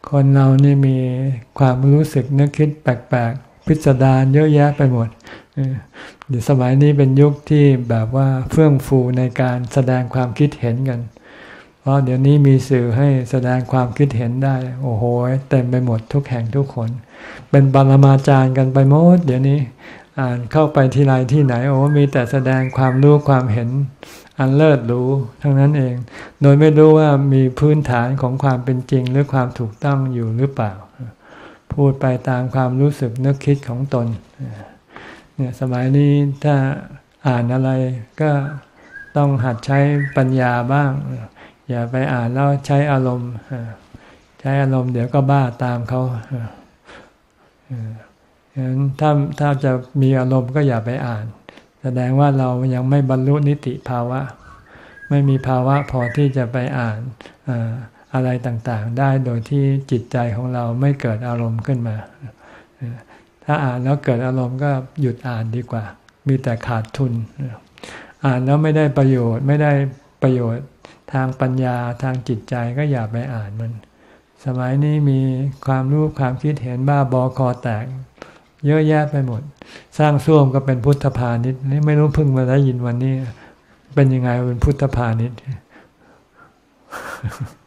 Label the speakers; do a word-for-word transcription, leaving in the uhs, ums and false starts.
Speaker 1: คนเรานี่มีความรู้สึกนึกคิดแปลกๆพิสดารเยอะแยะไปหมดเดี๋ยวสมัยนี้เป็นยุคที่แบบว่าเฟื่องฟูในการแสดงความคิดเห็นกันเพราะเดี๋ยวนี้มีสื่อให้แสดงความคิดเห็นได้โอ้โหเต็มไปหมดทุกแห่งทุกคนเป็นปรมาจารย์กันไปหมดเดี๋ยวนี้อ่านเข้าไปที่ไรที่ไหนโอ้มีแต่แสดงความรู้ความเห็นอันเลิศหรูทั้งนั้นเองโดยไม่รู้ว่ามีพื้นฐานของความเป็นจริงหรือความถูกต้องอยู่หรือเปล่าพูดไปตามความรู้สึกนึกคิดของตนเนี่ยสมัยนี้ถ้าอ่านอะไรก็ต้องหัดใช้ปัญญาบ้างอย่าไปอ่านแล้วใช้อารมณ์ใช้อารมณ์เดี๋ยวก็บ้าตามเขาฉะนั้นถ้าถ้าจะมีอารมณ์ก็อย่าไปอ่านแสดงว่าเรายังไม่บรรลุนิติภาวะไม่มีภาวะพอที่จะไปอ่านอะไรต่างๆได้โดยที่จิตใจของเราไม่เกิดอารมณ์ขึ้นมาถ้าอ่านแล้วเกิดอารมณ์ก็หยุดอ่านดีกว่ามีแต่ขาดทุนอ่านแล้วไม่ได้ประโยชน์ไม่ได้ประโยชน์ทางปัญญาทางจิตใจก็อย่าไปอ่านมันสมัยนี้มีความรู้ความคิดเห็นบ้าบอคอแตกเยอะแยะไปหมดสร้างส้วมก็เป็นพุทธพาณิชย์นี่ไม่รู้เพิ่งมาได้ยินวันนี้เป็นยังไงเป็นพุทธพาณิชย์